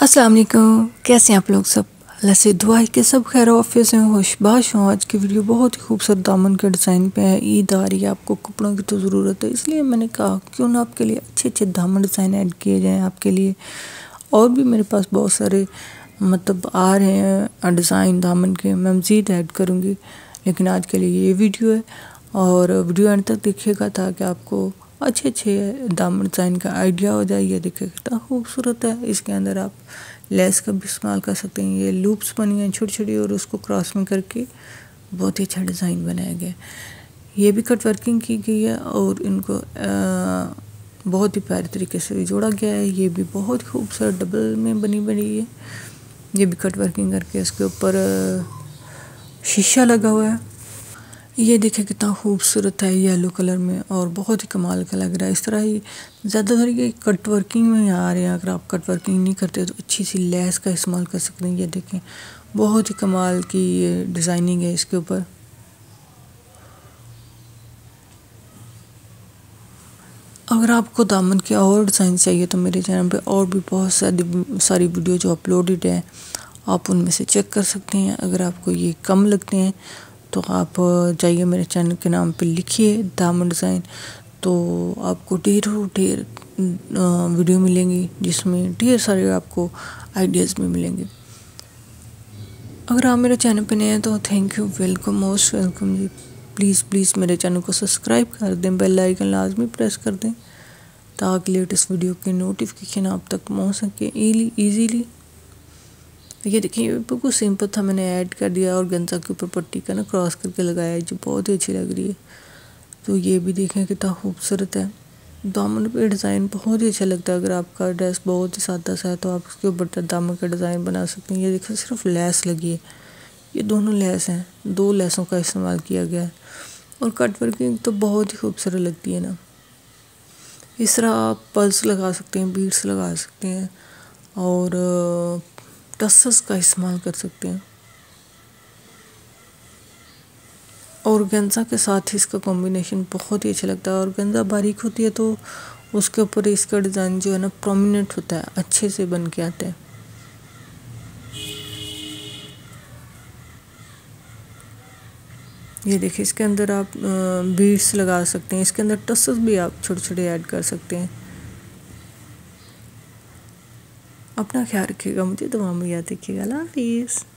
अस्सलाम वालेकुम। कैसे हैं आप लोग सब? अल्लाह से दुआ है कि सब खैर ऑफिस में होशबाश हों। आज की वीडियो बहुत ही खूबसूरत दामन के डिज़ाइन पे है। ईद आ रही है, आपको कपड़ों की तो ज़रूरत है, इसलिए मैंने कहा क्यों ना आपके लिए अच्छे अच्छे दामन डिज़ाइन ऐड किए जाएँ आपके लिए। और भी मेरे पास बहुत सारे मतलब आ रहे हैं डिज़ाइन दामन के, मैं मज़ीद ऐड करूँगी, लेकिन आज के लिए ये वीडियो है और वीडियो एंड तक देखिएगा ताकि आपको अच्छे अच्छे दामन डिज़ाइन का आइडिया हो जाए। ये देखिए कितना खूबसूरत है। इसके अंदर आप लेस का भी इस्तेमाल कर सकते हैं। ये लूप्स बनी हैं छोटी छोटी और उसको क्रॉस में करके बहुत ही अच्छा डिज़ाइन बनाया गया है। ये भी कट वर्किंग की गई है और इनको बहुत ही प्यारे तरीके से जोड़ा गया है। ये भी बहुत खूबसूरत डबल में बनी है। ये भी कट वर्किंग करके इसके ऊपर शीशा लगा हुआ है। ये देखिए कितना खूबसूरत है येलो कलर में और बहुत ही कमाल का लग रहा है। इस तरह ही ज़्यादातर ये कट वर्किंग में आ रहे हैं। अगर आप कट वर्किंग नहीं करते तो अच्छी सी लेस का इस्तेमाल कर सकते हैं। ये देखें बहुत ही कमाल की ये डिज़ाइनिंग है इसके ऊपर। अगर आपको दामन के और डिज़ाइन चाहिए तो मेरे चैनल पे और भी बहुत सारी वीडियो जो अपलोडेड है, आप उनमें से चेक कर सकते हैं। अगर आपको ये कम लगते हैं तो आप जाइए मेरे चैनल के नाम पे लिखिए दामन डिज़ाइन, तो आपको ढेरों ढेर वीडियो मिलेंगी जिसमें ढेर सारे आपको आइडियाज़ भी मिलेंगे। अगर आप मेरे चैनल पे नए हैं तो thank you, welcome, most welcome जी। प्लीज़ मेरे चैनल को सब्सक्राइब कर दें, बेल आइकन लाजमी प्रेस कर दें ताकि लेटेस्ट वीडियो के नोटिफिकेशन आप तक पहुँच सके ईजीली। ये देखिए बिल्कुल सिंपल था, मैंने ऐड कर दिया और गंजा के ऊपर पट्टी का ना क्रॉस करके लगाया है जो बहुत ही अच्छी लग रही है। तो ये भी देखें कितना खूबसूरत है। दामन पे डिज़ाइन बहुत ही अच्छा लगता है। अगर आपका ड्रेस बहुत ही सादा सा है तो आप उसके ऊपर दामन का डिज़ाइन बना सकते हैं। ये देखिए सिर्फ लेस लगी है, ये दोनों लेस हैं, 2 लेसों का इस्तेमाल किया गया है और कट वर्किंग तो बहुत ही खूबसूरत लगती है ना। इस तरह आप पल्स लगा सकते हैं, बीड्स लगा सकते हैं और टसस का इस्तेमाल कर सकते हैं। और गेंजा के साथ ही इसका कॉम्बिनेशन बहुत ही अच्छा लगता है। और गेंजा बारीक होती है तो उसके ऊपर इसका डिज़ाइन जो है ना प्रोमिनेंट होता है, अच्छे से बन के आता है। ये देखिए इसके अंदर आप बीड्स लगा सकते हैं, इसके अंदर टसस भी आप छोटे छोटे ऐड कर सकते हैं। अपना ख्याल रखिएगा, मुझे दुआ में याद रखिएगा। अल्लाह हाफिज़।